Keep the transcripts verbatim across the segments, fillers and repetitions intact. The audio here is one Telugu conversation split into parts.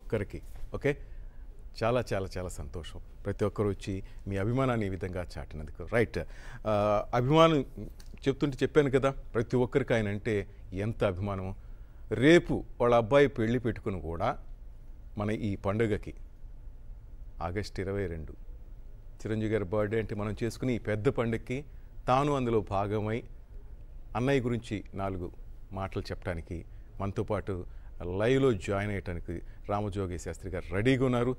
ఒక్కరికి. ఓకే, చాలా చాలా చాలా సంతోషం ప్రతి ఒక్కరు వచ్చి మీ అభిమానాన్ని ఈ విధంగా చాటినందుకు. రైట్, అభిమానం చెప్తుంటే చెప్పాను కదా, ప్రతి ఒక్కరికి ఆయన అంటే ఎంత అభిమానం. రేపు వాళ్ళ అబ్బాయి పెళ్లి పెట్టుకుని కూడా మన ఈ పండుగకి ఆగస్టు ఇరవై రెండు చిరంజీవి గారి బర్త్డే అంటే మనం చేసుకుని ఈ పెద్ద పండుగకి తాను అందులో భాగమై అన్నయ్య గురించి నాలుగు మాటలు చెప్పడానికి మనతో పాటు లైవ్లో జాయిన్ అయ్యడానికి రామజోగి శాస్త్రి గారు రెడీగా ఉన్నారు.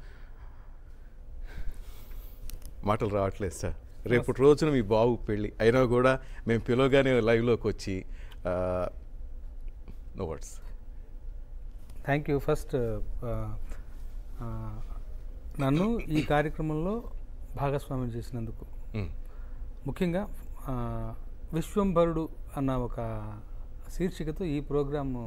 మాటలు రావట్లేదు సార్. రేపటి రోజున మీ బాబు పెళ్ళి అయినా కూడా మేము పిలవగానే లైవ్లోకి వచ్చి no words. Thank you. First నన్ను ఈ కార్యక్రమంలో భాగస్వామ్యం చేసినందుకు, ముఖ్యంగా విశ్వంభరుడు అన్న ఒక శీర్షికతో ఈ ప్రోగ్రాము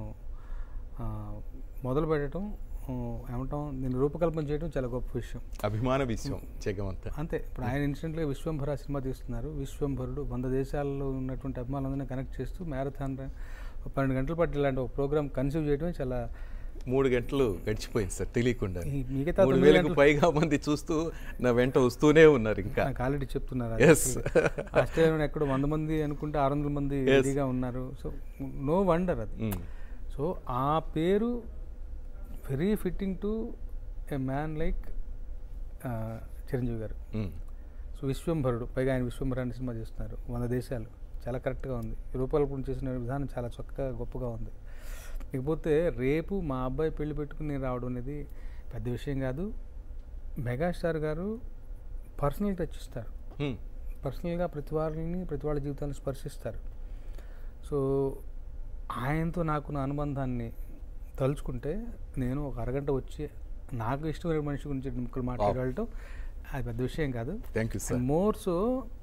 మొదలు పెట్టడం, ఏమంటాం, నేను రూపకల్పన చేయడం చాలా గొప్ప విషయం. అభిమాన విషయం జగమంతా అంతే. ఇప్పుడు ఆయన ఇన్స్టెంట్గా విశ్వంభర సినిమా తీస్తున్నారు. విశ్వంభరుడు వంద దేశాల్లో ఉన్నటువంటి అభిమానులందరినీ కనెక్ట్ చేస్తూ మ్యారథాన్ పన్నెండు గంటల పాటు ఇలాంటి ఒక ప్రోగ్రామ్ కన్సీవ్ చేయడమే చాలా. మూడు గంటలు గడిచిపోయింది సార్ తెలియకుండా. మిగతా మూడు వేలకు పైగా మంది చూస్తూ నా వెంట వస్తూనే ఉన్నారు. ఇంకా ఆల్రెడీ చెప్తున్నారు ఆస్ట్రేలియాలో ఎక్కడో వంద మంది అనుకుంటే ఆరు వందల మంది రెడీగా ఉన్నారు. సో నో వండర్ అది. సో ఆ పేరు very fitting to a man like Chiranjeevi గారు. సో విశ్వంభరుడు, పైగా ఆయన విశ్వంభర అనే సినిమా చేస్తున్నారు, వంద దేశాలు, చాలా కరెక్ట్గా ఉంది. రూపకల్పన చేసిన విధానం చాలా చక్కగా గొప్పగా ఉంది. ఇకపోతే రేపు మా అబ్బాయి పెళ్లి పెట్టుకుని నేను రావడం అనేది పెద్ద విషయం కాదు. మెగాస్టార్ గారు పర్సనల్ టచ్ ఇస్తారు, పర్సనల్గా ప్రతి వారిని ప్రతి వాళ్ళ జీవితాన్ని స్పర్శిస్తారు. సో ఆయనతో నాకున్న అనుబంధాన్ని తలుచుకుంటే నేను ఒక అరగంట వచ్చి నాకు ఇష్టమైన మనిషి గురించి ముక్కలు మాట్లాడటం అది పెద్ద విషయం కాదు. Thank you sir. More so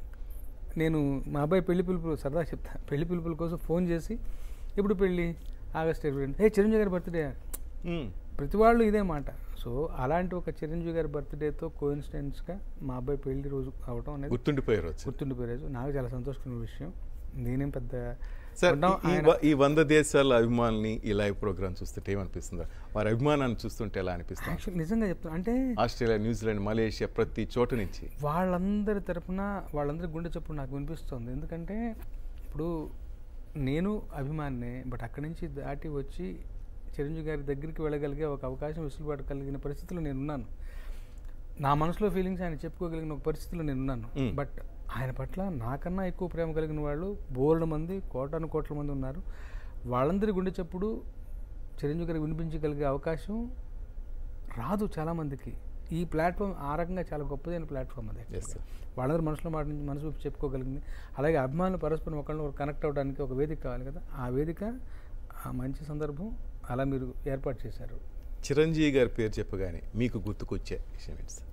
నేను మా అబ్బాయి పెళ్లి పిలుపులు సరదా చెప్తాను, పెళ్లి పిలుపుల కోసం ఫోన్ చేసి ఇప్పుడు పెళ్ళి ఆగస్ట్ ఇరవై రెండు, ఏ చిరంజీవి గారి బర్త్డే, ప్రతి వాళ్ళు ఇదే మాట. సో అలాంటి ఒక చిరంజీవి గారి బర్త్డేతో కోఇన్సిడెన్స్గా మా అబ్బాయి పెళ్లి రోజు అవడం అనేది గుర్తుండిపోయే రోజు గుర్తుండిపోయే రోజు నాకు చాలా సంతోషకరమైన విషయం. నేనేం పెద్ద సార్ ఈ వంద దేశాల అభిమానుల్ని ఈ లైవ్ ప్రోగ్రామ్ చూస్తుంటే ఏమనిపిస్తుందా? వారి అభిమానాన్ని చూస్తుంటే ఎలా అనిపిస్తుంది? యాక్చువల్లీ నిజంగా చెప్తాను అంటే ఆస్ట్రేలియా, న్యూజిలాండ్, మలేషియా ప్రతి చోట నుంచి వాళ్ళందరి తరపున వాళ్ళందరి గుండె చప్పుడు నాకు వినిపిస్తుంది. ఎందుకంటే ఇప్పుడు నేను అభిమానినే, బట్ అక్కడి నుంచి దాటి వచ్చి చిరంజీవి గారి దగ్గరికి వెళ్ళగలిగే ఒక అవకాశం వెసులుబాటు కలిగిన పరిస్థితిలో నేనున్నాను. నా మనసులో ఫీలింగ్స్ ఆయన చెప్పుకోగలిగిన ఒక పరిస్థితిలో నేనున్నాను. బట్ ఆయన పట్ల నాకన్నా ఎక్కువ ప్రేమ కలిగిన వాళ్ళు బోల్డ్ మంది, కోటాను కోట్ల మంది ఉన్నారు. వాళ్ళందరి గుండె చప్పుడు చిరంజీవి గారికి వినిపించగలిగే అవకాశం రాదు చాలామందికి. ఈ ప్లాట్ఫామ్ ఆ రకంగా చాలా గొప్పదైన ప్లాట్ఫామ్ అది. వాళ్ళందరూ మనసులో మాట నుంచి మనసు చెప్పుకోగలిగింది. అలాగే అభిమానులు పరస్పరం ఒకళ్ళు కనెక్ట్ అవ్వడానికి ఒక వేదిక కావాలి కదా, ఆ వేదిక, ఆ మంచి సందర్భం అలా మీరు ఏర్పాటు చేశారు. చిరంజీవి గారి పేరు చెప్పగానే మీకు గుర్తుకొచ్చే విషయం ఏంటి సార్?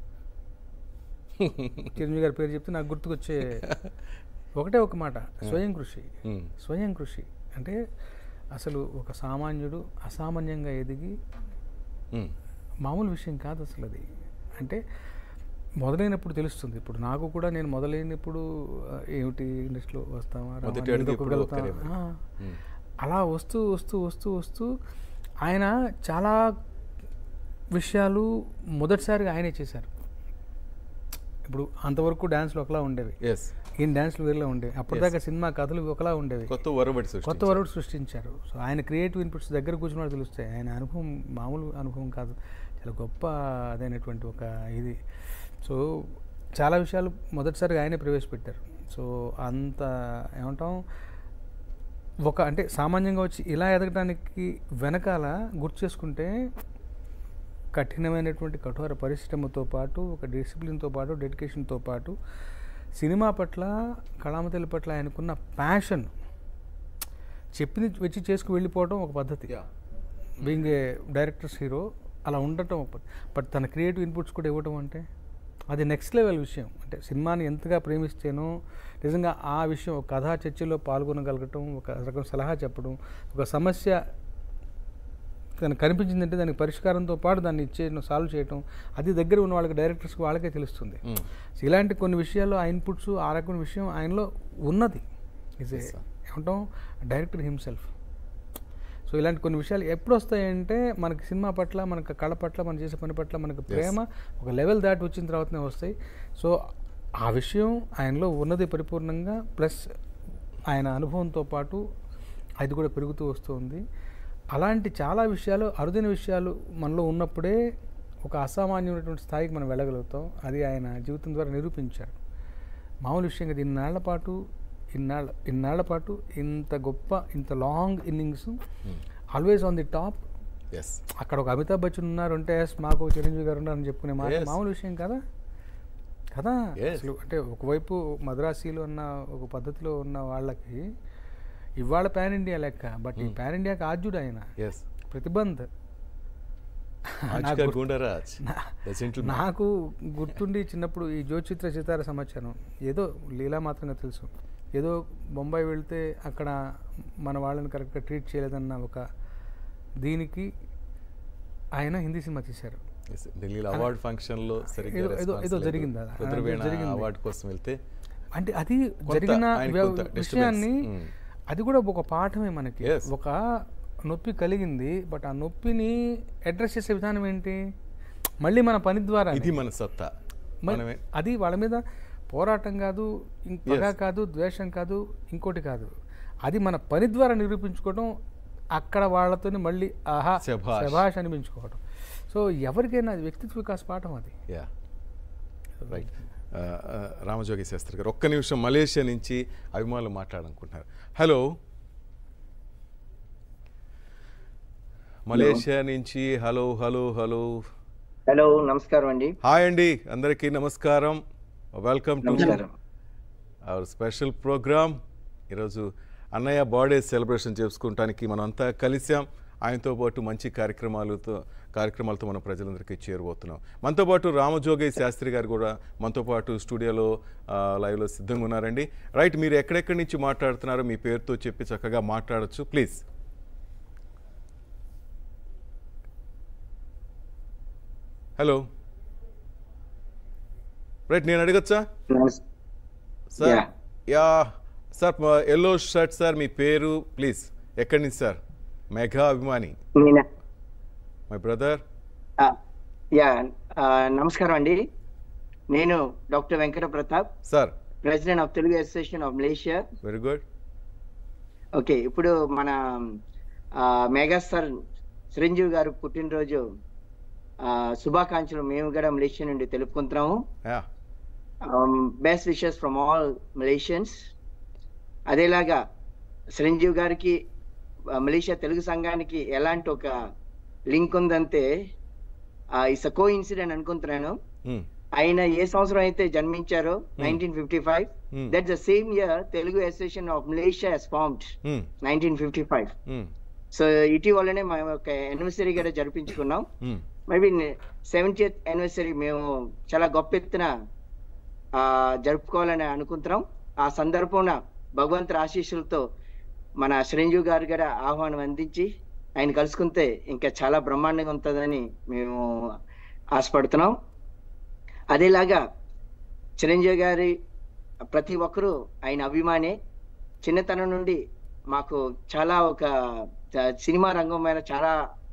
చిరంజీవి గారి పేరు చెప్తే నాకు గుర్తుకొచ్చే ఒకటే ఒక మాట, స్వయం కృషి. స్వయం కృషి అంటే అసలు ఒక సామాన్యుడు అసామాన్యంగా ఎదిగి మామూలు విషయం కాదు అసలు అది. అంటే మొదలైనప్పుడు తెలుస్తుంది. ఇప్పుడు నాకు కూడా నేను మొదలైనప్పుడు ఏమిటి ఇండస్ట్రీలో వస్తామా, అలా వస్తూ వస్తూ వస్తూ వస్తూ ఆయన చాలా విషయాలు మొదటిసారిగా ఆయనే చేశారు. ఇప్పుడు అంతవరకు డ్యాన్స్లు ఒకలా ఉండేవి, ఈయన డ్యాన్స్లు వేరేలా ఉండేవి. అప్పటిదాకా సినిమా కథలు ఒకలా ఉండేవి, కొత్త వరవడి కొత్త వరవడి సృష్టించారు. సో ఆయన క్రియేటివ్ ఇన్పుట్స్ దగ్గర కూర్చున్న తెలుస్తాయి. ఆయన అనుభవం మామూలు అనుభవం కాదు, చాలా గొప్ప అదైనటువంటి ఒక ఇది. సో చాలా విషయాలు మొదటిసారిగా ఆయనే ప్రవేశపెట్టారు. సో అంత ఏమంటాం, ఒక అంటే సామాన్యంగా వచ్చి ఇలా ఎదగడానికి వెనకాల గుర్తు చేసుకుంటే కఠినమైనటువంటి కఠోర పరిశ్రమతో పాటు, ఒక డిసిప్లిన్తో పాటు, డెడికేషన్తో పాటు, సినిమా పట్ల, కళామతల్లి పట్ల ఆయనకున్న ప్యాషన్, చెప్పింది వచ్చి చేసుకు వెళ్ళిపోవడం ఒక పద్ధతి, బీయింగ్ ఏ డైరెక్టర్స్ హీరో అలా ఉండటం ఒక పద్ధతి. బట్ తన క్రియేటివ్ ఇన్పుట్స్ కూడా ఇవ్వటం అంటే అది నెక్స్ట్ లెవెల్ విషయం. అంటే సినిమాని ఎంతగా ప్రేమిస్తేనో నిజంగా ఆ విషయం ఒక కథా చర్చలో పాల్గొనగలగటం, ఒక రకం సలహా చెప్పడం, ఒక సమస్య తనకు కనిపించిందంటే దానికి పరిష్కారంతో పాటు దాన్ని ఇచ్చే సాల్వ్ చేయటం, అది దగ్గర ఉన్న వాళ్ళకి, డైరెక్టర్స్కి వాళ్ళకే తెలుస్తుంది. సో ఇలాంటి కొన్ని విషయాల్లో ఆ ఇన్పుట్స్, ఆ రకమైన విషయం ఆయనలో ఉన్నది. ఇజ్ ఏ ఏమంటాం డైరెక్టర్ హిమ్సెల్ఫ్. సో ఇలాంటి కొన్ని విషయాలు ఎప్పుడు వస్తాయంటే మనకి సినిమా పట్ల, మనకి కళ పట్ల, మనం చేసే పని పట్ల మనకి ప్రేమ ఒక లెవెల్ దాటి వచ్చిన తర్వాతనే వస్తాయి. సో ఆ విషయం ఆయనలో ఉన్నది పరిపూర్ణంగా, ప్లస్ ఆయన అనుభవంతో పాటు అది కూడా పెరుగుతూ వస్తుంది. అలాంటి చాలా విషయాలు, అరుదైన విషయాలు మనలో ఉన్నప్పుడే ఒక అసామాన్యమైనటువంటి స్థాయికి మనం వెళ్ళగలుగుతాం. అది ఆయన జీవితం ద్వారా నిరూపించాడు. మామూలు విషయం కదా, ఇన్నాళ్ల పాటు ఇన్నాళ్ళ ఇన్నాళ్ల పాటు ఇంత గొప్ప, ఇంత long innings, always on the top. అక్కడ ఒక అమితాబ్ బచ్చన్ ఉన్నారు అంటే ఎస్ మాకు చిరంజీవి గారు ఉన్నారని చెప్పుకునే మాట మామూలు విషయం కదా కదా అసలు. అంటే ఒకవైపు మద్రాసీలో ఉన్న ఒక పద్ధతిలో ఉన్న వాళ్ళకి ఇవాళ పాన్ ఇండియా లెక్క, బట్ ఈ పాన్ ఇండియాకి ఆద్యుడు ఆయన, ప్రతిబంధ్. నాకు గుర్తుండి చిన్నప్పుడు ఈ జ్యోతిచిత్ర సితార సమాచారం ఏదో లీలా మాత్రంగా తెలుసు, ఏదో బొంబాయి వెళ్తే అక్కడ మన వాళ్ళని కరెక్ట్గా ట్రీట్ చేయలేదన్న ఒక దీనికి ఆయన హిందీ సినిమా తీశారు. ఢిల్లీలో అవార్డు ఫంక్షన్లో ఏదో జరిగింది అవార్డు కోసం వెళ్తే, అంటే అది జరిగిన విషయాన్ని, అది కూడా ఒక పాఠమే మనకి. ఒక నొప్పి కలిగింది, బట్ ఆ నొప్పిని అడ్రస్ చేసే విధానం ఏంటి, మళ్ళీ మన పని ద్వారా, ఇది మన సత్తా. అది వాళ్ళ మీద పోరాటం కాదు, పగ కాదు, ద్వేషం కాదు, ఇంకోటి కాదు, అది మన పని ద్వారా నిరూపించుకోవడం, అక్కడ వాళ్ళతో మళ్ళీ ఆహా శభాష్ అనిపించుకోవడం. సో ఎవరికైనా అది వ్యక్తిత్వ వికాస పాఠం అది. రైట్. రామజోగి శాస్త్రి గారు ఒక్క నిమిషం మలేషియా నుంచి అభిమానులు మాట్లాడాలనుకుంటున్నారు. హలో, మలేషియా నుంచి. హలో హలో హలో హలో నమస్కారం అండి. హాయ్ అండి, అందరికీ నమస్కారం. Welcome to our special program. ఈరోజు అన్నయ్య బర్త్డే సెలబ్రేషన్ చేసుకుంటానికి మనం అంతా కలిసాం. ఆయనతో పాటు మంచి కార్యక్రమాలతో కార్యక్రమాలతో మనం ప్రజలందరికీ చేరువవుతున్నాం. మనతో పాటు రామజోగి శాస్త్రి గారు కూడా మనతో పాటు స్టూడియోలో లైవ్లో సిద్ధంగా ఉన్నారండి. రైట్, మీరు ఎక్కడెక్కడి నుంచి మాట్లాడుతున్నారో మీ పేరుతో చెప్పి చక్కగా మాట్లాడచ్చు ప్లీజ్. హలో, రైట్, నేను అడగచ్చా sir? Yeah sir, yellow shirt sir, మీ పేరు ప్లీజ్, ఎక్కడి నుంచి సార్? మెగా అభిమాని మై బ్రదర్. యా నమస్కారం అండి, నేను doctor Venkata Pratap sir, president of Telugu association of Malaysia. Very good. Okay, ఇప్పుడు మన మెగాస్టార్ చిరంజీవి గారు పుట్టినరోజు శుభాకాంక్షలు మేము కూడా మలేషియా నుండి తెలుపుకుంటున్నాము. Best wishes from all Malaysians. అదేలాగా చిరంజీవి గారికి మలేషియా తెలుగు సంఘానికి ఎలాంటి ఒక లింక్ ఉందంటే ఇట్స్ అ కో ఇన్సిడెంట్ అనుకుంటున్నాను. ఆయన ఏ సంవత్సరం అయితే జన్మించారో nineteen fifty five, that the same year Telugu association of Malaysia has formed nineteen fifty five. So ఇటీవలనే మేము ఒక యానివర్సరీ కూడా జరిపించుకున్నాం. మేబీ సెవెంటీయత్ యానివర్సరీ మేము చాలా గొప్ప ఎత్తున జరుపుకోవాలని అనుకుంటున్నాం. ఆ సందర్భంలో భగవంతుడి ఆశీస్సులతో మన చిరంజీవి గారు కూడా ఆహ్వానం అందించి ఆయన కలుసుకుంటే ఇంకా చాలా బ్రహ్మాండంగా ఉంటుందని మేము ఆశపడుతున్నాం. అదేలాగా చిరంజీవి గారి ప్రతి ఒక్కరూ ఆయన అభిమానే. చిన్నతనం నుండి మాకు చాలా ఒక సినిమా రంగం మీద చాలా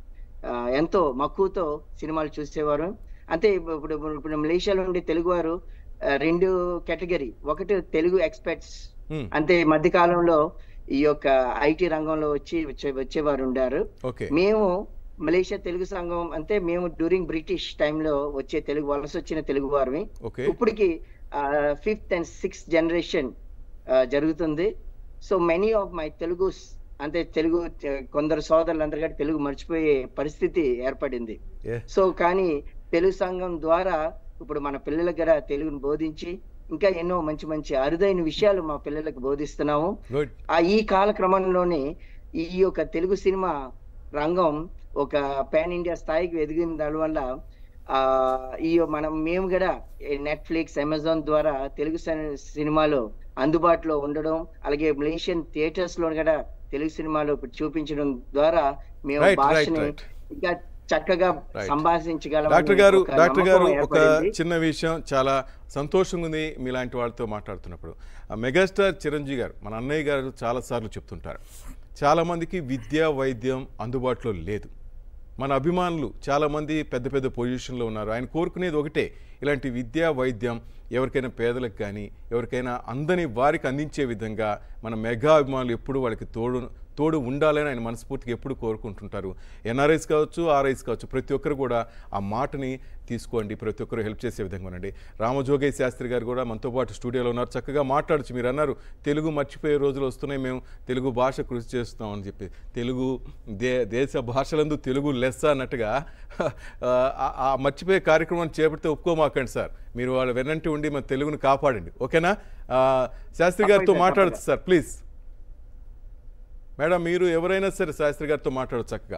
ఎంతో మక్కువతో సినిమాలు చూసేవారు. అంతే ఇప్పుడు ఇప్పుడు మలేషియాలో ఉండే తెలుగు వారు రెండు కేటగిరీ, ఒకటి తెలుగు ఎక్స్పర్ట్స్, అంతే మధ్య కాలంలో ఈ యొక్క ఐటీ రంగంలో వచ్చి వచ్చేవారు ఉండారు. మేము మలేషియా తెలుగు సంఘం అంటే మేము డ్యూరింగ్ బ్రిటిష్ టైంలో వచ్చే తెలుగు వలస వచ్చిన తెలుగు వారిని ఇప్పటికి ఫిఫ్త్ అండ్ సిక్స్త్ జనరేషన్ జరుగుతుంది. So many of my Telugu అంటే తెలుగు కొందరు సోదరులందరూ కూడా తెలుగు మర్చిపోయే పరిస్థితి ఏర్పడింది. సో కానీ తెలుగు సంఘం ద్వారా ఇప్పుడు మన పిల్లలకు కూడా తెలుగును బోధించి ఇంకా ఎన్నో మంచి మంచి అరుదైన విషయాలు మా పిల్లలకు బోధిస్తున్నాము. ఆ ఈ కాలక్రమంలోనే ఈ యొక్క తెలుగు సినిమా రంగం ఒక పాన్ ఇండియా స్థాయికి ఎదిగిన దానివల్ల ఆ ఈ మనం మేము కూడా నెట్ఫ్లిక్స్, అమెజాన్ ద్వారా తెలుగు సినిమాలు అందుబాటులో ఉండడం, అలాగే మలేషియన్ థియేటర్స్ లో కూడా తెలుగు సినిమాలు చూపించడం ద్వారా మేము భాషని ఇంకా చక్కగా సంభాషించగలం. డాక్టర్ గారు డాక్టర్ గారు ఒక చిన్న విషయం, చాలా సంతోషంగా ఉంది మీలాంటి వాళ్ళతో మాట్లాడుతున్నప్పుడు. మెగాస్టార్ చిరంజీవి గారు మన అన్నయ్య గారు చాలా సార్లు చెప్తుంటారు, చాలామందికి విద్య వైద్యం అందుబాటులో లేదు. మన అభిమానులు చాలామంది పెద్ద పెద్ద పొజిషన్లో ఉన్నారు. ఆయన కోరుకునేది ఒకటే, ఇలాంటి విద్యా వైద్యం ఎవరికైనా పేదలకు కానీ ఎవరికైనా అందని వారికి అందించే విధంగా మన మెగా అభిమానులు ఎప్పుడు వాళ్ళకి తోడు తోడు ఉండాలని ఆయన మనస్ఫూర్తిగా ఎప్పుడు కోరుకుంటుంటారు. ఎన్ఆర్ఐస్ కావచ్చు, ఆర్ఐస్ కావచ్చు, ప్రతి ఒక్కరు కూడా ఆ మాటని తీసుకోండి, ప్రతి ఒక్కరు హెల్ప్ చేసే విధంగా ఉండండి. రామజోగయ్య శాస్త్రి గారు కూడా మనతో పాటు స్టూడియోలో ఉన్నారు. చక్కగా మాట్లాడచ్చు. మీరు అన్నారు తెలుగు మర్చిపోయే రోజులు వస్తున్నాయి, మేము తెలుగు భాష కృషి చేస్తున్నాం అని చెప్పి. తెలుగు దే దేశ భాషలందు తెలుగు లెస్స అన్నట్టుగా ఆ మర్చిపోయే కార్యక్రమాన్ని చేపడితే ఒప్పుకోమాకండి సార్. మీరు వాళ్ళు వెనంటి ఉండి మన తెలుగును కాపాడండి. ఓకేనా? శాస్త్రి గారితో మాట్లాడచ్చు సార్ ప్లీజ్. మేడం మీరు ఎవరైనా సరే శాస్త్రి గారితో మాట్లాడచ్చు చక్కగా.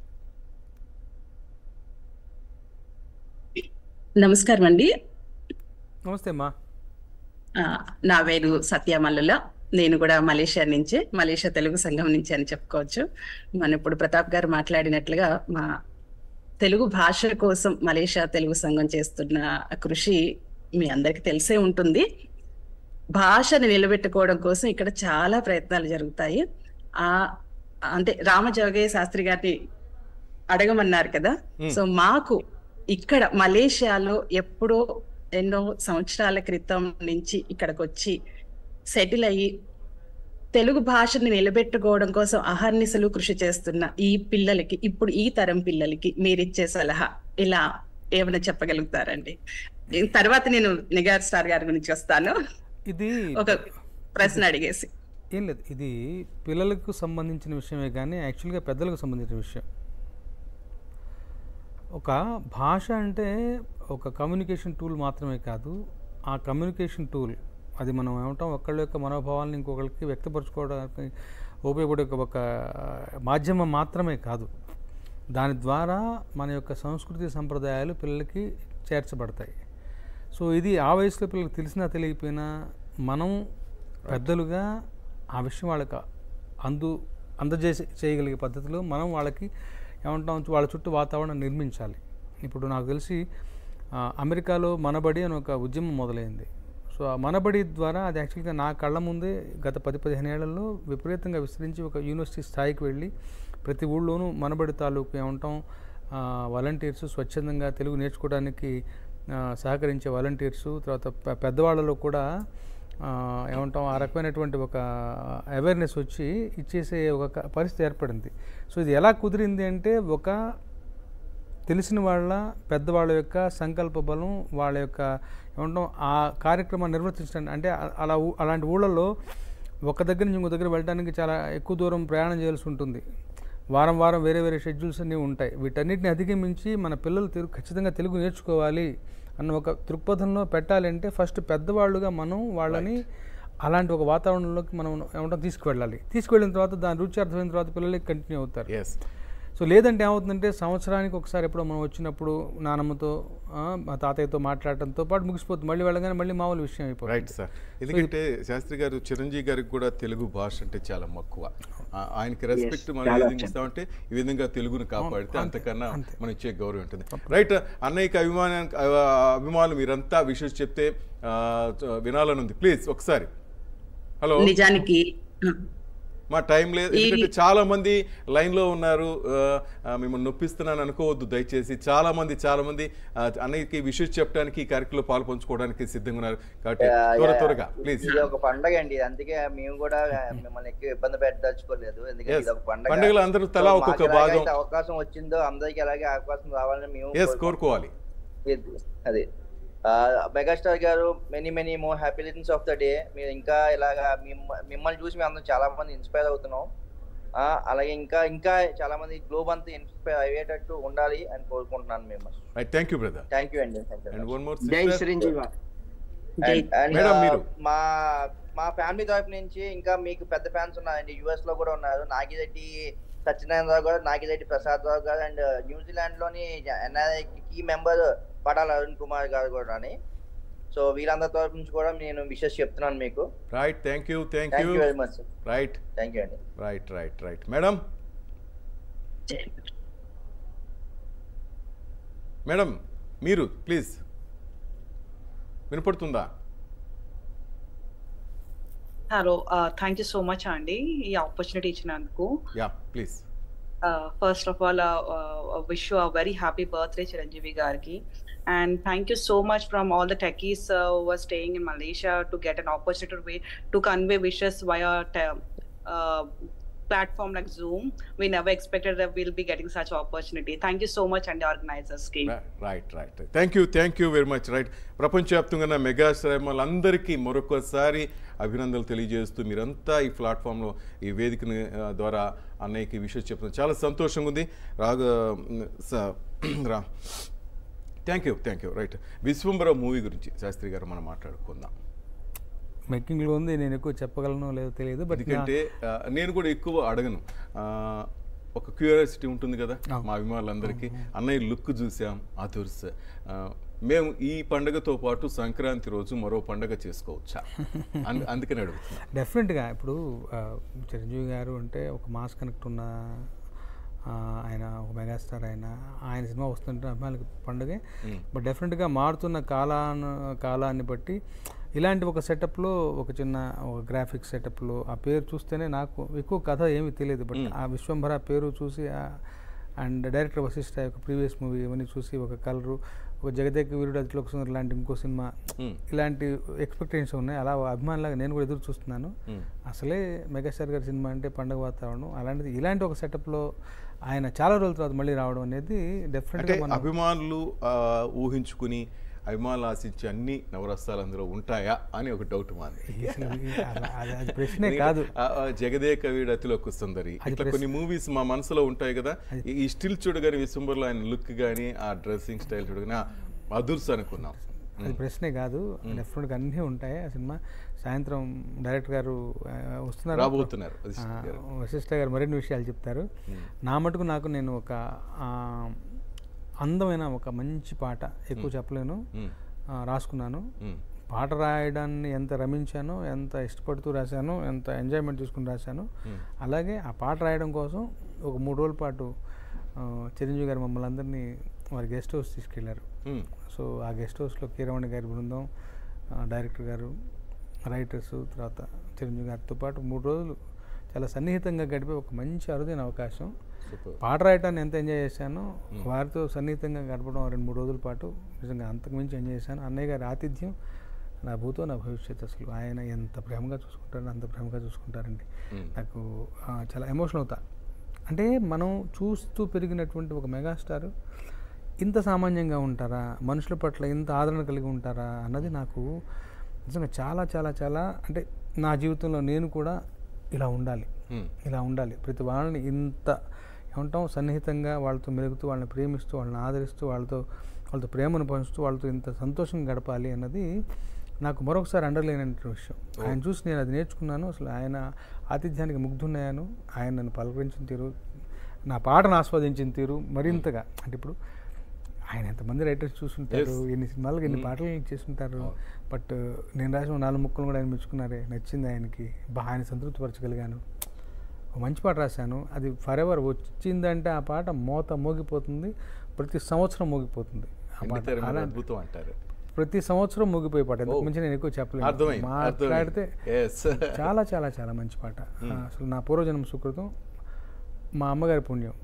నమస్కారం అండి. నమస్తే అమ్మా. నా పేరు సత్యమల్లుల. నేను కూడా మలేషియా నుంచి, మలేషియా తెలుగు సంఘం నుంచి అని చెప్పుకోవచ్చు. మన ఇప్పుడు ప్రతాప్ గారు మాట్లాడినట్లుగా మా తెలుగు భాష కోసం మలేషియా తెలుగు సంఘం చేస్తున్న కృషి మీ అందరికీ తెలిసే ఉంటుంది. భాషను నిలబెట్టుకోవడం కోసం ఇక్కడ చాలా ప్రయత్నాలు జరుగుతాయి. ఆ అంటే రామజోగయ్య శాస్త్రి గారిని అడగమన్నారు కదా. సో మాకు ఇక్కడ మలేషియాలో ఎప్పుడో ఎన్నో సంవత్సరాల క్రితం నుంచి ఇక్కడికి వచ్చి సెటిల్ అయ్యి తెలుగు భాషని నిలబెట్టుకోవడం కోసం అహర్నిశలు కృషి చేస్తున్న ఈ పిల్లలకి, ఇప్పుడు ఈ తరం పిల్లలకి మీరిచ్చే సలహా ఇలా ఏమైనా చెప్పగలుగుతారండి? తర్వాత నేను నిగార్ స్టార్ గారి గురించి వస్తాను. ఇది ఒక ప్రశ్న అడిగేసి. ఏం లేదు, ఇది పిల్లలకు సంబంధించిన విషయమే కానీ యాక్చువల్గా పెద్దలకు సంబంధించిన విషయం. ఒక భాష అంటే ఒక కమ్యూనికేషన్ టూల్ మాత్రమే కాదు. ఆ కమ్యూనికేషన్ టూల్ అది మనం ఏమంటాం, ఒకళ్ళ యొక్క మనోభావాలను ఇంకొకరికి వ్యక్తపరచుకోవడానికి ఉపయోగపడే ఒక మాధ్యమం మాత్రమే కాదు. దాని ద్వారా మన యొక్క సంస్కృతి సంప్రదాయాలు పిల్లలకి చేర్చబడతాయి. సో ఇది ఆ వయసులో పిల్లలకు తెలిసినా తెలియకపోయినా మనం పెద్దలుగా ఆ విషయం వాళ్ళకి అందు అందజేసి చేయగలిగే పద్ధతిలో మనం వాళ్ళకి ఏమంటాం, వాళ్ళ చుట్టూ వాతావరణం నిర్మించాలి. ఇప్పుడు నాకు తెలిసి అమెరికాలో మనబడి అని ఒక ఉద్యమం మొదలైంది. సో ఆ మనబడి ద్వారా అది యాక్చువల్గా నా కళ్ళ ముందే గత పది పదిహేను ఏళ్లలో విపరీతంగా విస్తరించి ఒక యూనివర్సిటీ స్థాయికి వెళ్ళి ప్రతి ఊళ్ళోనూ మనబడి తాలూకు ఏమంటాం వాలంటీర్స్, స్వచ్ఛందంగా తెలుగు నేర్చుకోవడానికి సహకరించే వాలంటీర్సు, తర్వాత పెద్దవాళ్ళలో కూడా ఏమంటాం ఆ రకమైనటువంటి ఒక అవేర్నెస్ వచ్చి ఇచ్చేసే ఒక పరిస్థితి ఏర్పడింది. సో ఇది ఎలా కుదిరింది అంటే, ఒక తెలిసిన వాళ్ళ పెద్దవాళ్ళ యొక్క సంకల్ప బలం, వాళ్ళ యొక్క ఏమంటాం ఆ కార్యక్రమాన్ని నిర్వర్తించడానికి. అంటే అలా అలాంటి ఊళ్ళల్లో ఒక దగ్గర నుంచి ఇంకో దగ్గర వెళ్ళడానికి చాలా ఎక్కువ దూరం ప్రయాణం చేయాల్సి ఉంటుంది. వారం వారం వేరే వేరే షెడ్యూల్స్ అన్నీ ఉంటాయి. వీటన్నిటిని అధిగమించి మన పిల్లలు తెలుగు ఖచ్చితంగా తెలుగు నేర్చుకోవాలి అన్న ఒక దృక్పథంలో పెట్టాలంటే ఫస్ట్ పెద్దవాళ్ళుగా మనం వాళ్ళని అలాంటి ఒక వాతావరణంలోకి మనం ఏమంటాం తీసుకువెళ్ళాలి. తీసుకువెళ్ళిన తర్వాత దాని రుచి అర్థమైన తర్వాత పిల్లలకి కంటిన్యూ అవుతారు. సో లేదంటే ఏమవుతుందంటే సంవత్సరానికి ఒకసారి ఎప్పుడో మనం వచ్చినప్పుడు నానమ్మతో మా తాతయ్యతో మాట్లాడటంతో పాటు ముగిసిపోతుంది. మళ్ళీ వెళ్ళగానే మళ్ళీ మామూలు విషయం అయిపోతుంది. Right sir. ఎందుకంటే శాస్త్రి గారు, చిరంజీవి గారికి కూడా తెలుగు భాష అంటే చాలా మక్కువ. ఆయనకి రెస్పెక్ట్ మనం ఏ విధంగా ఇస్తామంటే ఈ విధంగా తెలుగును కాపాడితే అంతకన్నా మనం ఇచ్చే గౌరవం ఉంటుంది. రైట్. అన్నయ్యకి అభిమాన అభిమానులు మీరంతా విషయం చెప్తే వినాలని ఉంది. ప్లీజ్ ఒకసారి. హలో. నిజానికి మా టైం లేదు, ఎందుకంటే చాలా మంది లైన్లో ఉన్నారు. మిమ్మల్ని నొప్పిస్తున్నాను అనుకోవద్దు దయచేసి. చాలా మంది చాలా మంది అన్నయ్యకి విషయం చెప్పడానికి ఈ కార్యక్రమంలో పాలు పంచుకోవడానికి సిద్ధంగా ఉన్నారు. కాబట్టి త్వర త్వరగా ప్లీజ్. ఇది ఒక పండగ అండి, అందుకే మేము కూడా మిమ్మల్ని ఎక్కువ ఇబ్బంది పెట్టదలుచుకోలేదు. ఎందుకంటే ఇది ఒక పండగ. పండుగలు అందరూ తలా ఒక్కొక్క భాగం అవకాశం వచ్చిందో అందరికి అలాగే అవకాశం రావాలని మేము కోరుకోవాలి. అది మెగాస్టార్ గారు, many many more happy returns of the day. మీరు ఇంకా ఇలాగా మిమ్మల్ని చూసి మేము అందరం చాలా మంది ఇన్స్పైర్ అవుతున్నాం. అలాగే ఇంకా ఇంకా చాలా మంది గ్లోబ్ అంతా ఇన్స్పైర్ అయ్యేటట్టు ఉండాలి అని కోరుకుంటున్నాను మేము. Thank you brother. Thank you అండి. మా మా ఫ్యామిలీ తరపు నుంచి ఇంకా మీకు పెద్ద ఫ్యాన్స్ ఉన్నారండి. యుఎస్ లో కూడా ఉన్నారు. నాగిరెడ్డి సత్యనారాయణరావు గారు, నాగిరెడ్డి ప్రసాద్ రావు గారు, అండ్ న్యూజిలాండ్ Zealand NRI key member Padala Arun Kumar గారు కూడా అని. సో వీళ్ళందరి తరపు నుంచి కూడా నేను విషెస్ చెప్తున్నాను మీకు. Right. Thank you. Thank you very much. Right. Thank you అండి. Right right right madam. Madam మీరు ప్లీజ్, వినపడుతుందా? Hello, thank you so much అండి ఈ ఆపర్చునిటీ ఇచ్చినందుకు. Yeah please. First of all wish you a very happy birthday Chiranjeevi గారికి, and thank you so much from all the techies uh, who are staying in Malaysia to get an opportunity to, to convey wishes via uh, platform like Zoom. We never expected that we'll be getting such opportunity. Thank you so much and the organizers ki. Right right thank you thank you very much. Right, ప్రపంచవ్యాప్తంగా మెగా శ్రమలందరికీ మరొకసారి అభినందనలు తెలియజేస్తూ మీరంతా ఈ ప్లాట్ఫామ్లో ఈ వేదికని ద్వారా అన్నయ్యకి విషయం చెప్తున్నారు. చాలా సంతోషంగా ఉంది. రాగ రా thank you thank you. Right, Vishwambhara movie గురించి శాస్త్రి గారు మనం మాట్లాడుకుందాం. మేకింగ్లో ఉంది, నేను ఎక్కువ చెప్పగలను లేదో తెలియదు. బట్ ఎందుకంటే నేను కూడా ఎక్కువ అడగను, ఒక క్యూరియాసిటీ ఉంటుంది కదా మా అభిమానులందరికీ. అన్నయ్య లుక్ చూసాం, ఆతుర్స్. మేము ఈ పండుగతో పాటు సంక్రాంతి రోజు మరో పండుగ చేసుకోవచ్చా అందుకని అడుగుతున్నా. డెఫినెట్గా ఇప్పుడు చిరంజీవి గారు అంటే ఒక మాస్ కనెక్ట్ ఉన్న ఆయన, ఒక మెగాస్టార్ ఆయన, ఆయన సినిమా వస్తుంటే అభిమానులకి పండుగే. బట్ డెఫినెట్గా మారుతున్న కాలాన్ని కాలాన్ని బట్టి ఇలాంటి ఒక సెటప్లో, ఒక చిన్న ఒక గ్రాఫిక్స్ సెటప్లో ఆ పేరు చూస్తేనే, నాకు ఎక్కువ కథ ఏమీ తెలియదు, బట్ ఆ విశ్వంభర పేరు చూసి అండ్ డైరెక్టర్ వశిష్ఠ యొక్క ప్రీవియస్ మూవీ ఇవన్నీ చూసి ఒక కలరు, ఒక జగదేక వీరుడు అతిలోక సుందరి లాంటి ఇంకో సినిమా, ఇలాంటి ఎక్స్పెక్టేషన్స్ ఉన్నాయి. అలా అభిమానులాగా నేను కూడా ఎదురు చూస్తున్నాను. అసలే మెగాస్టార్ గారి సినిమా అంటే పండుగ వాతావరణం, అలాంటిది ఇలాంటి ఒక సెటప్లో ఆయన చాలా రోజుల తర్వాత మళ్ళీ రావడం అనేది డెఫినెట్గా అభిమానులు ఊహించుకుని అభిమానులు ఆశించి అన్ని నవరసాలు అందులో ఉంటాయా అని ఒక డౌట్ మాది. ప్రశ్నే కాదు. జగదేక వీరుడు అతిలోక సుందరి ఇట్లా కొన్ని మూవీస్ మా మనసులో ఉంటాయి కదా. ఈ స్టిల్ చూడగానే విశ్వంబర్లో ఆయన లుక్ కానీ ఆ డ్రెస్సింగ్ స్టైల్ చూడగానే అదుర్స్ అనుకున్నాం. అది ప్రశ్నే కాదు, డెఫినెట్గా అన్నీ ఉంటాయి. ఆ సినిమా సాయంత్రం డైరెక్టర్ గారు వస్తున్నారు, రాబోతున్నారు, వశిష్ఠ గారు మరిన్ని విషయాలు చెప్తారు. నా మటుకు నాకు నేను ఒక అందమైన ఒక మంచి పాట, ఎక్కువ చెప్పలేను, రాసుకున్నాను. పాట రాయడాన్ని ఎంత రమించానో, ఎంత ఇష్టపడుతూ రాశానో, ఎంత ఎంజాయ్మెంట్ తీసుకుని రాశాను. అలాగే ఆ పాట రాయడం కోసం ఒక మూడు రోజుల పాటు చిరంజీవి గారు మమ్మల్ని అందరినీ వారి గెస్ట్ హౌస్ తీసుకెళ్లారు. సో ఆ గెస్ట్ హౌస్లో కీరవాణి గారి బృందం, డైరెక్టర్ గారు, రైటర్స్, తర్వాత చిరంజీవి గారితో పాటు మూడు రోజులు చాలా సన్నిహితంగా గడిపే ఒక మంచి అరుదైన అవకాశం. పాట రాయటాన్ని ఎంత ఎంజాయ్ చేశానో, వారితో సన్నిహితంగా గడపడం రెండు మూడు రోజుల పాటు నిజంగా అంతకుమించి ఎంజాయ్ చేశాను. అన్నయ్య గారి ఆతిథ్యం నా భూతో నా భవిష్యత్తు. అసలు ఆయన ఎంత ప్రేమగా చూసుకుంటారో అంత ప్రేమగా చూసుకుంటారండి. నాకు చాలా ఎమోషనల్ అవుతా. అంటే మనం చూస్తూ పెరిగినటువంటి ఒక మెగాస్టార్ ఇంత సామాన్యంగా ఉంటారా, మనుషుల పట్ల ఇంత ఆదరణ కలిగి ఉంటారా అన్నది నాకు నిజంగా చాలా చాలా చాలా, అంటే నా జీవితంలో నేను కూడా ఇలా ఉండాలి, ఇలా ఉండాలి. ప్రతి వాళ్ళని ఇంత ఏమంటాం సన్నిహితంగా వాళ్ళతో మెలుగుతూ, వాళ్ళని ప్రేమిస్తూ, వాళ్ళని ఆదరిస్తూ, వాళ్ళతో వాళ్ళతో ప్రేమను పంచుతూ, వాళ్ళతో ఇంత సంతోషంగా గడపాలి అన్నది నాకు మరొకసారి అండర్లైనటువంటి విషయం. ఆయన చూసి నేను అది నేర్చుకున్నాను. అసలు ఆయన ఆతిథ్యానికి ముగ్ధున్నాను. ఆయన నన్ను పలకరించిన తీరు, నా పాటను ఆస్వాదించిన తీరు మరింతగా. అంటే ఇప్పుడు ఆయన ఎంతమంది రైటర్స్ చూసుంటారు, ఎన్ని సినిమాలకు ఎన్ని పాటలు చేస్తుంటారు, బట్ నేను రాసిన నాలుగు ముక్కలు కూడా ఆయన మెచ్చుకున్నారే, నచ్చింది ఆయనకి, బాగా ఆయన సంతృప్తిపరచగలిగాను. ఒక మంచి పాట రాశాను, అది ఫర్ ఎవర్ వచ్చిందంటే ఆ పాట మోత మోగిపోతుంది, ప్రతి సంవత్సరం మోగిపోతుంది ఆ పాట. అద్భుతం అంటారు, ప్రతి సంవత్సరం మోగిపోయే పాట. ఇంతకు మించి నేను ఎక్కువ చెప్పలేను. మాట్లాడితే చాలా చాలా చాలా మంచి పాట. అసలు నా పూర్వజన్మ సుకృతం, మా అమ్మగారి పుణ్యం,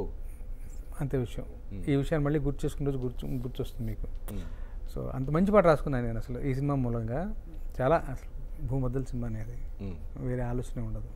అంతే విషయం. ఈ విషయాన్ని మళ్ళీ గుర్తు చేసుకునే రోజు గుర్తు గుర్తొస్తుంది మీకు. సో అంత మంచి పాట రాసుకున్నాను నేను అసలు ఈ సినిమా మూలంగా. చాలా అసలు భూమద్దల సినిమా అనేది వేరే ఆలోచన ఉండదు.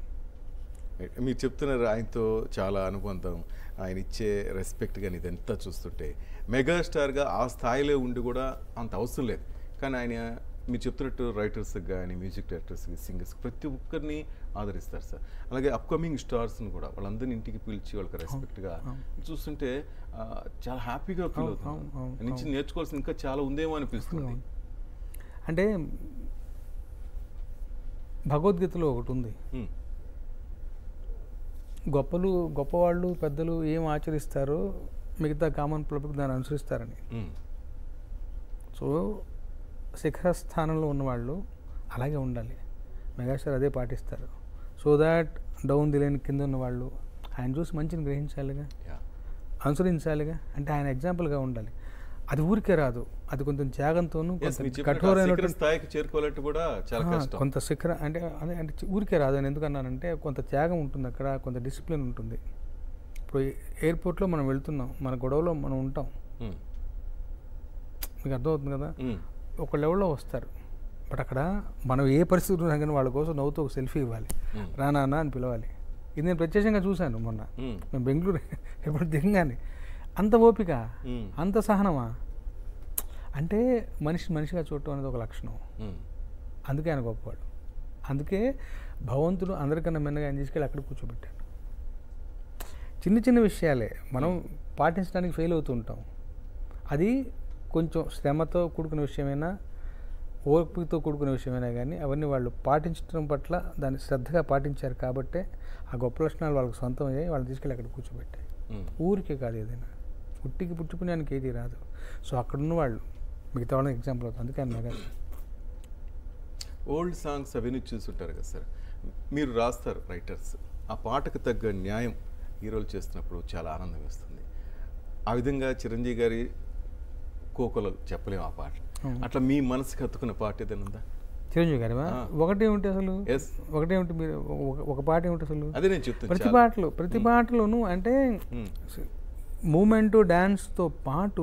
మీరు చెప్తున్నారు ఆయనతో చాలా అనుబంధం, ఆయన ఇచ్చే రెస్పెక్ట్ కానీ ఇదంతా చూస్తుంటే మెగాస్టార్గా ఆ స్థాయిలో ఉండి కూడా అంత అవసరం లేదు. కానీ ఆయన మీరు చెప్తున్నట్టు రైటర్స్కి కానీ మ్యూజిక్ డైరెక్టర్స్కి, సింగర్స్ ప్రతి ఒక్కరిని ఆదరిస్తారు సార్. అలాగే అప్కమింగ్ స్టార్స్ని కూడా వాళ్ళందరినీ ఇంటికి పిలిచి వాళ్ళకి రెస్పెక్ట్గా చూస్తుంటే చాలా హ్యాపీగా ఫీల్ అవుతాం. నుంచి నేర్చుకోవాల్సిన ఇంకా చాలా ఉందేమో అనిపిస్తుంది. అంటే భగవద్గీతలో ఒకటి ఉంది, గొప్పలు గొప్పవాళ్ళు పెద్దలు ఏం ఆచరిస్తారో మిగతా కామన్ పబ్లిక్ దాన్ని అనుసరిస్తారని. సో శిఖర స్థానంలో ఉన్నవాళ్ళు అలాగే ఉండాలి. మెగాస్టార్ అదే పాటిస్తారు. So that down the line కింద ఉన్నవాళ్ళు ఆయన చూసి మంచిని గ్రహించాలిగా, అనుసరించాలిగా. అంటే ఆయన ఎగ్జాంపుల్గా ఉండాలి. అది ఊరికే రాదు, అది కొంచెం త్యాగంతోనూ Yes, మీరు చెప్పినట్టు ఆ కఠోరమైన శిఖర స్థాయికి చేరుకోవాలంటే కూడా చాలా కష్టం. కొంత శిఖర అంటే అదే అంటే చి- ఊరికే రాదు అని ఎందుకన్నానంటే కొంత త్యాగం ఉంటుంది అక్కడ, కొంత డిసిప్లిన్ ఉంటుంది. ఇప్పుడు ఎయిర్పోర్ట్లో మనం వెళ్తున్నాం, మన గొడవలో మనం ఉంటాం, Hmm. మీకు అర్థమవుతుంది కదా. Hmm. ఒక లెవెల్లో వస్తారు, బట్ అక్కడ మనం ఏ పరిస్థితి ఉన్నా కానీ వాళ్ళ కోసం నవ్వుతూ ఒక సెల్ఫీ ఇవ్వాలి, Hmm. రానా అన్న అని పిలవాలి. ఇది నేను ప్రత్యక్షంగా చూశాను మొన్న. Hmm. మేము బెంగళూరు ఎప్పుడు దిగంగానే అంత ఓపిక, Hmm. అంత సహనమా అంటే మనిషి మనిషిగా చూడటం అనేది ఒక లక్షణం. Hmm. అందుకే ఆయన గొప్పవాడు. అందుకే భగవంతుడు అందరికన్నా మెన్నగా ఆయన తీసుకెళ్ళి అక్కడ కూర్చోబెట్టాడు. చిన్న చిన్న విషయాలే మనం పాటించడానికి ఫెయిల్ అవుతూ ఉంటాం. అది కొంచెం శ్రమతో కూడుకున్న విషయమైనా ఓర్పుతో కూడుకున్న విషయమైనా కానీ అవన్నీ వాళ్ళు పాటించడం పట్ల దాన్ని శ్రద్ధగా పాటించారు కాబట్టే ఆ గొప్ప లక్షణాలు వాళ్ళకి సొంతం అయ్యాయి, వాళ్ళని తీసుకెళ్ళి అక్కడ కూర్చోబెట్టాయి. Hmm. ఊరికే కాదు ఏదైనా, పుట్టికి పుచ్చుకునేదానికి ఏది రాదు. సో అక్కడున్న వాళ్ళు మిగతా వాళ్ళని ఎగ్జాంపుల్ అవుతుంది. అందుకే ఆయన మెగా. ఓల్డ్ సాంగ్స్ అవన్నీ చూసుంటారు కదా సార్, మీరు రాస్తారు రైటర్స్, ఆ పాటకు తగ్గ న్యాయం హీరోలు చేస్తున్నప్పుడు చాలా ఆనందం వేస్తుంది. ఆ విధంగా చిరంజీవి గారి కోకొలలు చెప్పలేము ఆ పాట. అట్లా మీ మనసుకి హత్తుకున్న పాట ఏదైనా ఉందా? చిరంజీవి గారి ఒకటే ఉంటే అసలు Yes. ఒకటే ఉంటే మీరు ఒక- ఒక పాట ఏమిటి అసలు? అదే నేను చెప్తాను. ప్రతి పాటలు ప్రతి పాటలోనూ అంటే మూమెంట్ డ్యాన్స్తో పాటు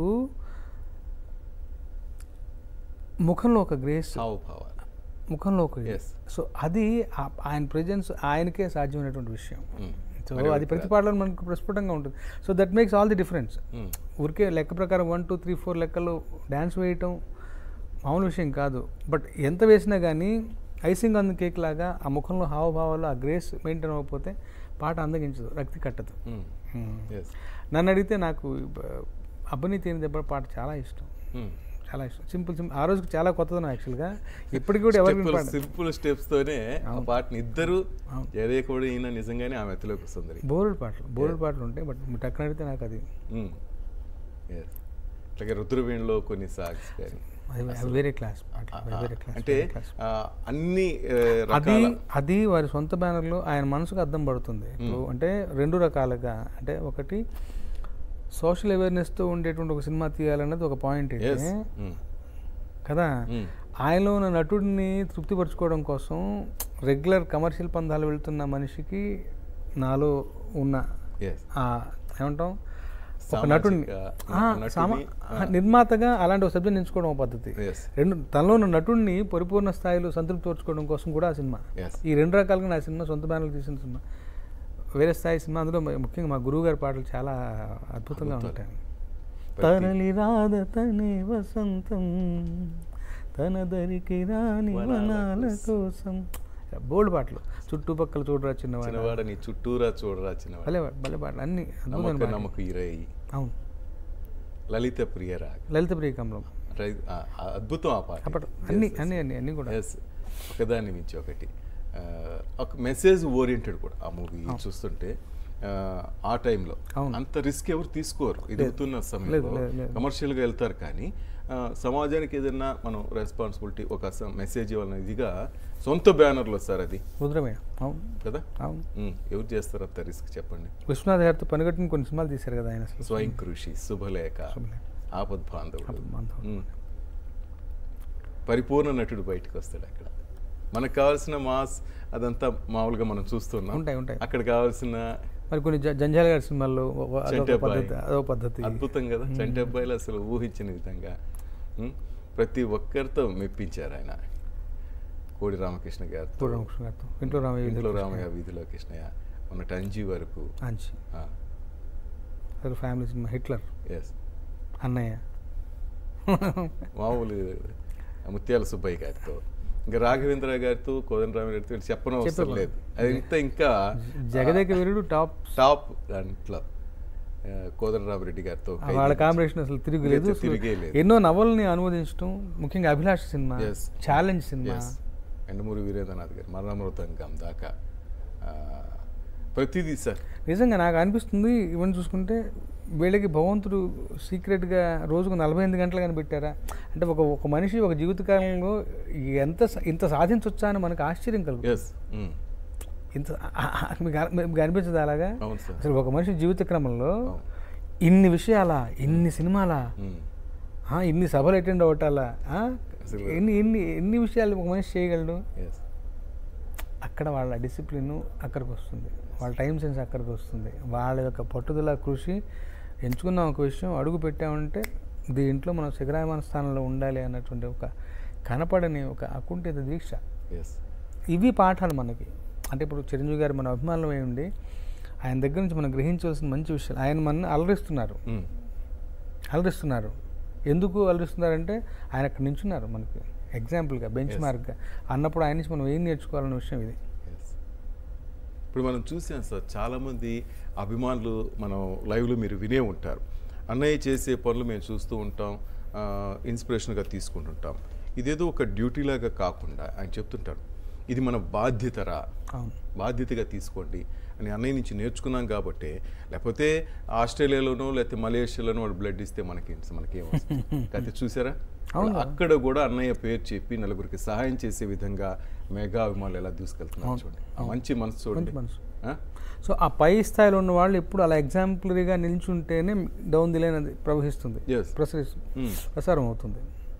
ముఖంలో ఒక గ్రేస్, హావభావాలు. ముఖంలో ఒక Yes. సో అది ఆ- ఆయన ప్రెజెన్స్ ఆయనకే సాధ్యమైనటువంటి విషయం. Hmm. సో అది ప్రతి పాటలో మనకు ప్రస్ఫుటంగా ఉంటుంది. So that makes all the difference. Hmm. ఊరికే లెక్క ప్రకారం వన్ టూ త్రీ ఫోర్ లెక్కల్లో డ్యాన్స్ వేయటం మామూలు విషయం కాదు. బట్ ఎంత వేసినా కానీ ఐసింగ్ ఆన్ ది కేక్ లాగా ఆ ముఖంలో హావభావాలు ఆ గ్రేస్ మెయింటైన్ అవ్వకపోతే పాట అందగించదు, రక్తి కట్టదు. Hmm. Hmm. Yes. నన్ను అడిగితే నాకు అబ్బని తేని దెబ్బ పాట చాలా ఇష్టం, Hmm. చాలా ఇష్టం. సింపుల్ సింపుల్ ఆ రోజుకి చాలా కొత్తదనం యాక్చువల్గా, ఇప్పటికి కూడా ఎవరికి పాట సింపుల్ స్టెప్స్ తోనే ఆ పాటని ఇద్దరు జయదేవ్ కూడా ఈయన నిజంగానే ఆమె ఎత్తులోకి వస్తుంది. బోరుడు పాటలు బోరుడు పాటలు ఉంటాయి, బట్ టక్కన అడిగితే నాకు అది Hmm. Yes. అట్లాగే రుద్రవీణలో కొన్ని సాంగ్స్ కానీ అది వేరే క్లాస్ పాటలు, వేరే క్లాస్ అంటే ఆ, అన్ని ఆ, అది రకాల అది వారి సొంత బ్యానర్లో ఆయన మనసుకు అర్థం పడుతుంది. ఇప్పుడు అంటే రెండు రకాలుగా, అంటే ఒకటి సోషల్ అవేర్నెస్తో ఉండేటువంటి ఒక సినిమా తీయాలన్నది ఒక పాయింట్ అయితే Yes. Hmm. కదా. Hmm. ఆయనలో ఉన్న నటుడిని తృప్తిపరచుకోవడం కోసం రెగ్యులర్ కమర్షియల్ పందాలు వెళ్తున్న మనిషికి నాలో ఉన్న Yes. ఆ ఏమంటాం ఒక సామాజిక, నటుడిని ఆ, ఆ, నటుడిని, సామా ఆ. నిర్మాతగా అలాంటి ఒక సబ్జెక్ట్ ఎంచుకోవడం ఒక పద్ధతి. Yes. రెండు తనలో ఉన్న నటుడిని పరిపూర్ణ స్థాయిలో సంతృప్తి పరచుకోవడం కోసం కూడా ఆ సినిమా. Yes. ఈ రెండు రకాలుగా నా సినిమా సొంత బ్యానర్లు తీసిన సినిమా, వేరే స్థాయి సినిమా. అందులో మ- ముఖ్యంగా మా గురువు గారి పాటలు చాలా అద్భుతంగా అద్భుతాలు. ఉంటాయి. ప్రతి- తరలి రాధ తనే వసంతం తన దరికి రాని వనాల కోసం, బోల్డ్ పాటలు. చుట్టుపక్కల చూడరా చిన్నవాడు, చిన్నవాడ నీ చుట్టూరా చూడరా చిన్నవాడ, భలే భలే పాటలు అన్ని అద్భుతమైన నమ్మక పాటలు. నమ్మకు ఇరయి, అవును, లలిత ప్రియరా, లలిత ప్రియ కమలం, అట్లా ఆ, ఆ అద్భుతం ఆ పాట. అప్పటి అన్ని అన్ని అన్ని అన్ని కూడా ఎస్, ఒకదాన్ని మించి ఒకటి. ఆ, ఒక మెసేజ్ ఓరియంటెడ్ కూడా ఆ మూవీ చూస్తుంటే. ఆ, ఆ టైంలో అవును. అంత రిస్క్ ఎవరు తీసుకోరు ఎదుగుతున్న సమయంలో, లేదు, లేదు. కమర్షియల్గా వెళ్తారు. కానీ ఆ, సమాజానికి ఏదైనా మనం రెస్పాన్సిబిలిటీ ఒక మెసేజ్ ఇవ్వాలన్న ఇదిగా సొంత బ్యానర్లో సార్ అది రుద్రమేణ. అవును కదా. అవును. ఉమ్, ఎవరు చేస్తారు అంత రిస్క్ చెప్పండి. విశ్వనాథ్ గారితో పనిగట్టిన కొన్ని సినిమాలు తీశారు కదా ఆయన అసలు. స్వయం కృషి, శుభలేఖ, శుభలేఖ. ఆపద్ బాంధవుడు. బాంధవుడు. ఉమ్. పరిపూర్ణ నటుడు బయటకు వస్తాడు అక్కడ. మనకు కావాల్సిన మాస్ అదంతా మామూలుగా మనం చూస్తున్నాం. ఉంటాయి ఉంటాయి అక్కడ కావాల్సిన మరి కొన్ని జ- జంజాల గారి సినిమాల్లో ఒ- ఒ- అదొక చంటి అబ్బాయి. పద్ధతి అదో పద్ధతి. అద్భుతం కదా. చంటి అబ్బాయిలు అసలు ఊహించిన విధంగా ఉమ్, ప్రతి ఒక్కరితో మెప్పించారు ఆయన. కోడి రామకృష్ణ గారితో, పూర్వ రామకృష్ణ గారితో, ఇంట్లో రామయ్య ఇంట్లో రామయ్య, వీధిలో కృష్ణయ్య, మొన్న టంజీ వరకు. అంచి అసలు ఫ్యామిలీ సినిమా హిట్లర్, ఎస్, అన్నయ్య, మామూలు ముత్యాల సుబ్బయ్య గారితో, ఇంకా రాఘవేంద్ర గారితో, కోదండరామ గారితో వీళ్ళు చెప్పడం అవసరం లేదు. అది ఇంత ఇంకా జగదేక వీరుడు టాప్. టాప్ దాంట్లో ఆ, కోదండరామరెడ్డి గారితో వాళ్ళ కాంబినేషన్ అసలు తిరుగులేదు. అసలు తిరిగేలేదు. ఎన్నో నవలని అనువదించడం, ముఖ్యంగా Abhilasha cinema, Yes. Challenge cinema, Yes. Yandamuri Veerendranath garu మరణామృతంగం దాకా ఆ, ప్రతిదీ సార్. నిజంగా నాకు అనిపిస్తుంది ఇవన్నీ చూసుకుంటే వీళ్ళకి భగవంతుడు సీక్రెట్గా రోజుకు నలభై ఎనిమిది గంటలు కనిపెట్టారా అంటే ఒక ఒక మనిషి ఒక జీవితకాలంలో ఎంత స- ఇంత సాధించవచ్చా అని మనకు ఆశ్చర్యం కలుగుతుంది. ఎస్, ఇంత మీకు అన- మీకు అనిపించదు అలాగా? అవును సార్. అసలు ఒక మనిషి జీవిత క్రమంలో ఇన్ని విషయాల, ఇన్ని సినిమాల, ఉమ్, ఇన్ని సభలు అటెండ్ అవ్వటాలా, ఎన్ని ఎన్ని ఎన్ని విషయాలు ఒక మనిషి చేయగలడు. అక్కడ వాళ్ళ డిసిప్లిన్ అక్కడికి వస్తుంది, వాళ్ళ టైం సెన్స్ అక్కడికి వస్తుంది, వాళ్ళ యొక్క పట్టుదల కృషి. ఎంచుకున్న ఒక విషయం అడుగు పెట్టామంటే దీంట్లో మనం శిఖరాయమాన స్థానంలో ఉండాలి అన్నటువంటి ఒక కనపడని ఒక అకుంఠిత దీక్ష. ఇవి పాఠాలు మనకి. అంటే ఇప్పుడు చిరంజీవి గారు మన అభిమానులు అయి ఉండి ఆయన దగ్గర నుంచి మనం గ్రహించవలసిన మంచి విషయాలు. ఆయన మన అలరిస్తున్నారు అలరిస్తున్నారు ఎందుకు అలరిస్తున్నారంటే ఆయన అక్కడ నించున్నారు మనకి ఎగ్జాంపుల్గా, బెంచ్ మార్క్గా అన్నప్పుడు ఆయన నుంచి మనం ఏం నేర్చుకోవాలన్న విషయం ఇది. ఇప్పుడు మనం చూసాం సార్, చాలామంది అభిమానులు మనం లైవ్లో మీరు వినే ఉంటారు, అన్నయ్య చేసే పనులు మేము చూస్తూ ఉంటాం, ఇన్స్పిరేషన్గా తీసుకుంటుంటాం. ఇదేదో ఒక డ్యూటీలాగా కాకుండా ఆయన చెప్తుంటారు, ఇది మన బాధ్యతరా, బాధ్యతగా తీసుకోండి అని అన్నయ్య నుంచి నేర్చుకున్నాం. కాబట్టి లేకపోతే ఆస్ట్రేలియాలోనో లేకపోతే మలేషియాలోనో వాడు బ్లడ్ ఇస్తే మనకి మనకేం అయితే చూసారా, అక్కడ కూడా అన్నయ్య పేరు చెప్పి నలుగురికి సహాయం చేసే విధంగా మెగా అభిమానులు ఎలా దూసుకెళ్తున్నారు చూడండి. మంచి మనసు చూడండి. సో ఆ పై స్థాయిలో ఉన్న వాళ్ళు ఎప్పుడు అలా ఎగ్జాంపులరీగా నిల్చుంటేనే డౌన్ ది లైన్ అది ప్రవహిస్తుంది, ప్రసారం అవుతుంది.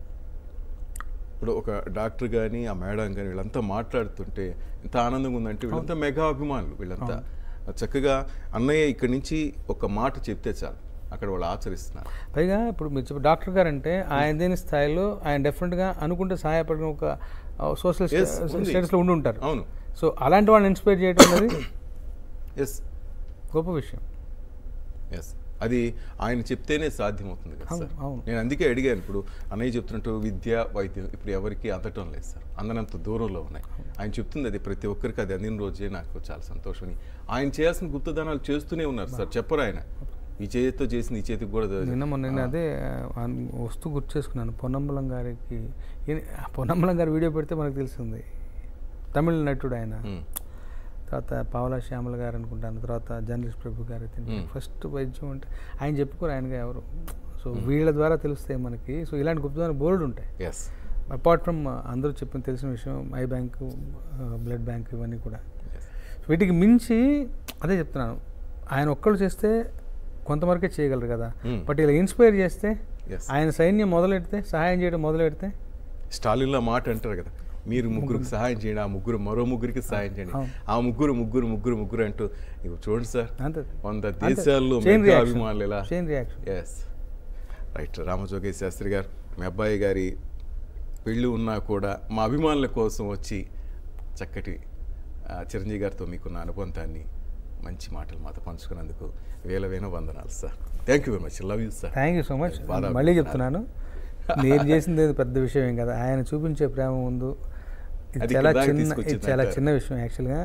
ఇప్పుడు ఒక డాక్టర్ కానీ ఆ మేడం కానీ వీళ్ళంతా మాట్లాడుతుంటే ఎంత ఆనందంగా ఉందంటే, వీళ్ళంతా మెగా అభిమానులు, వీళ్ళంతా చక్కగా అన్నయ్య ఇక్కడి నుంచి ఒక మాట చెప్తే చాలు అక్కడ వాళ్ళు ఆచరిస్తున్నారు. పైగా ఇప్పుడు మీరు చెప్పి డాక్టర్ గారు అంటే ఆయన దేని స్థాయిలో ఆయన డెఫినెట్గా అనుకుంటే సహాయపడిన ఒక సోషల్ స్టేటస్లో ఉండి ఉంటారు. అవును. సో అలాంటి వాళ్ళని ఇన్స్పైర్ చేయడం అనేది ఎస్ గొప్ప విషయం. ఎస్, అది ఆయన చెప్తేనే సాధ్యమవుతుంది కదా సార్. నేను అందుకే అడిగాను, ఇప్పుడు అన్నయ్య చెప్తున్నట్టు విద్య వైద్యం ఇప్పుడు ఎవరికి అందటం లేదు సార్, అందనంత దూరంలో ఉన్నాయి. ఆయన చెప్తుంది అది ప్రతి ఒక్కరికి అది అందిన రోజే నాకు చాలా సంతోషం. ఆయన చేయాల్సిన గుప్తదానాలు చేస్తూనే ఉన్నారు సార్, చెప్పరు ఆయన ఈ చేతితో చేసింది ఈ చేతికి కూడా. నిన్న మొన్న నేను అదే వస్తూ గుర్తు చేసుకున్నాను, పొన్నంబలం గారికి. పొన్నంబలం గారి వీడియో పెడితే మనకు తెలిసింది, తమిళ నటుడు ఆయన. తర్వాత పావలా శ్యామల గారు అనుకుంటాను, తర్వాత జర్నలిస్ట్ ప్రభు గారు. ఫస్ట్ వైద్యం అంటే ఆయన చెప్పుకోరు ఆయనగా ఎవరు. సో వీళ్ళ ద్వారా తెలుస్తాయి మనకి. సో ఇలాంటి గుప్తదాన బోర్డు ఉంటాయి. అపార్ట్ ఫ్రమ్ అందరూ చెప్పిన తెలిసిన విషయం ఐ బ్యాంకు, బ్లడ్ బ్యాంక్, ఇవన్నీ కూడా. వీటికి మించి అదే చెప్తున్నాను, ఆయన ఒక్కళ్ళు చేస్తే కొంతవరకే చేయగలరు కదా, బట్ ఇలా ఇన్స్పైర్ చేస్తే, ఆయన సైన్యం మొదలెడితే, సహాయం చేయడం మొదలెడితే. స్టాలిన్లో మాట అంటారు కదా, మీరు ముగ్గురికి సహాయం చేయండి, ఆ ముగ్గురు మరో ముగ్గురికి సహాయం చేయండి, ఆ ముగ్గురు ముగ్గురు ముగ్గురు ముగ్గురు అంటూ ఇవి చూడండి సార్, వంద దేశాల్లో అభిమానులు ఎలా. Yes right. రామజోగేశ్ శాస్త్రి గారు, మీ అబ్బాయి గారి పెళ్ళి ఉన్నా కూడా మా అభిమానుల కోసం వచ్చి చక్కటి చిరంజీవి గారితో మీకున్న అనుబంధాన్ని మంచి మాటలు మాతో పంచుకున్నందుకు వేల వేల వందనాలు sir. Thank you very much. Love you sir. Thank you so much. మళ్ళీ చెప్తున్నాను, నేను చేసింది పెద్ద విషయం ఏం కదా, ఆయన చూపించే ప్రేమ ముందు ఇది చాలా చిన్న ఇది చాలా చిన్న విషయం. యాక్చువల్గా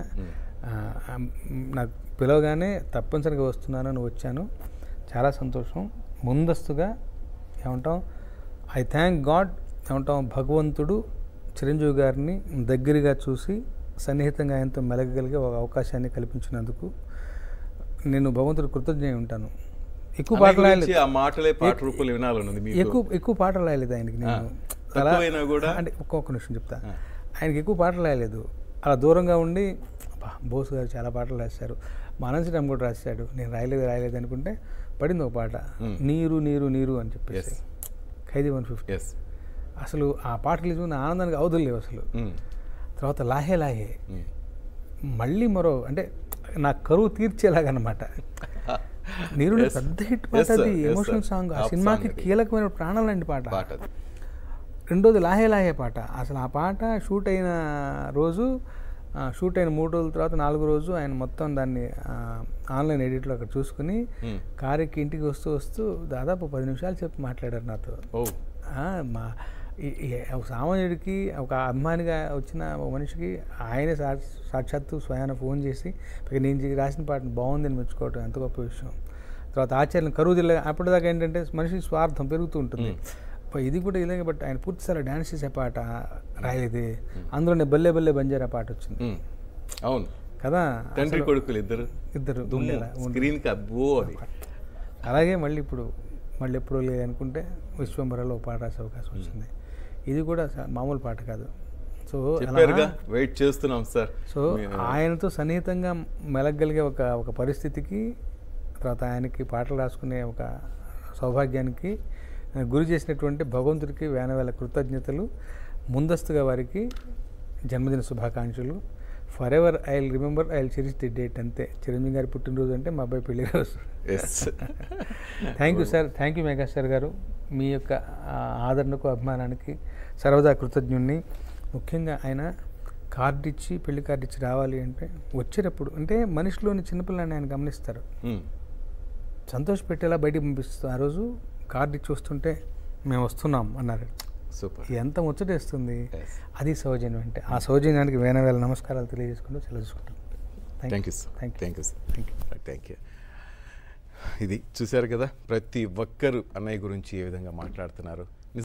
నాకు పిలవగానే తప్పనిసరిగా వస్తున్నాను, నువ్వు వచ్చాను, చాలా సంతోషం. ముందస్తుగా ఏమంటాం, ఐ థ్యాంక్ గాడ్, ఏమంటాం భగవంతుడు చిరంజీవి గారిని దగ్గరగా చూసి సన్నిహితంగా ఆయనతో మెలగగలిగే ఒక అవకాశాన్ని కల్పించినందుకు నేను భగవంతుడు కృతజ్ఞ ఉంటాను. ఎక్కువ పాటలు ఎక్కువ ఎక్కువ పాటలు రాయలేదు ఆయనకి నేను, అంటే ఒక్కొక్క నిమిషం చెప్తా. ఆయనకి ఎక్కువ పాటలు రాయలేదు, అలా దూరంగా ఉండి బోస్ గారు చాలా పాటలు రాశారు, మానసి రామ్ కూడా రాశాడు, నేను రాయలేదు రాయలేదు అనుకుంటే పడింది ఒక పాట, నీరు నీరు నీరు అని చెప్పేసి, ఖైదీ వన్ ఫిఫ్టీ. అసలు ఆ పాటలు చూసిన ఆనందానికి అవధులు లేవు అసలు. తర్వాత లాహే లాహే మళ్ళీ మరో అంటే నా కరువు తీర్చేలాగనమాట. నీరు పెద్ద హిట్ పాట, అది ఎమోషనల్ సాంగ్, ఆ సినిమాకి కీలకమైన ప్రాణం లాంటి పాట. రెండోది లాహే లాహే పాట. అసలు ఆ పాట షూట్ అయిన రోజు, షూట్ అయిన మూడు రోజుల తర్వాత నాలుగో రోజు ఆయన మొత్తం దాన్ని ఆన్లైన్ ఎడిట్లో అక్కడ చూసుకుని కారుకి ఇంటికి వస్తూ వస్తూ దాదాపు పది నిమిషాలు చెప్పి మాట్లాడారు నాతో. మా ఒక సామాన్యుడికి, ఒక అభిమానిగా వచ్చిన ఒక మనిషికి ఆయనే సా సాక్షాత్తు స్వయాన ఫోన్ చేసి నేను రాసిన పాటను బాగుందని మెచ్చుకోవటం ఎంత గొప్ప విషయం. తర్వాత ఆచార్యం కరువు జిల్లా అప్పటిదాకా ఏంటంటే మనిషి స్వార్థం పెరుగుతూ ఉంటుంది, ఇది కూడా ఇలాగే. బట్ ఆయన పూర్తిసారి డ్యాన్స్ చేసే పాట రాయలేదు, అందులోనే బల్లే బల్లే బంజారా పాట వచ్చింది. అవును కదా, తండ్రి కొడుకులు ఇద్దరు ఇద్దరు అలాగే మళ్ళీ ఇప్పుడు మళ్ళీ ఎప్పుడో లేదు అనుకుంటే విశ్వంబరలో ఒక పాట రాసే అవకాశం వచ్చింది. ఇది కూడా మామూలు పాట కాదు. సో వెయిట్ చేస్తున్నాం సార్. సో ఆయనతో సన్నిహితంగా మెలగలిగే ఒక ఒక పరిస్థితికి, తర్వాత ఆయనకి పాటలు రాసుకునే ఒక సౌభాగ్యానికి గురి చేసినటువంటి భగవంతుడికి వేల వేల కృతజ్ఞతలు. ముందస్తుగా వారికి జన్మదిన శుభాకాంక్షలు. Forever I will remember I will cherish the date. అంతే. చిరంజీవి గారి పుట్టినరోజు అంటే మా అబ్బాయి పెళ్లి రోజు. Thank you sir, thank you megastar garu. మీ యొక్క ఆదరణకు అభిమానానికి సర్వదా కృతజ్ఞుణ్ణి. ముఖ్యంగా ఆయన కార్డు ఇచ్చి పెళ్లి కార్డు ఇచ్చి రావాలి అంటే వచ్చేటప్పుడు అంటే మనిషిలోని చిన్నపిల్లని ఆయన గమనిస్తారు, సంతోష పెట్టేలా బయటికి పంపిస్తారు. ఆ రోజు కార్డు ఇచ్చి వస్తుంటే మేము వస్తున్నాం అన్నారు. సూపర్. ఎంత ముచ్చటేస్తుంది. అది సౌజన్యం అంటే. ఆ సౌజన్యానికి వేల వేల నమస్కారాలు తెలియజేసుకుంటూ సెలవు తీసుకుంటాం. Thank you sir. Thank you thank you sir. Thank you thank you. ఇది చూశారు కదా, ప్రతి ఒక్కరు అన్నయ్య గురించి ఏ విధంగా మాట్లాడుతున్నారు.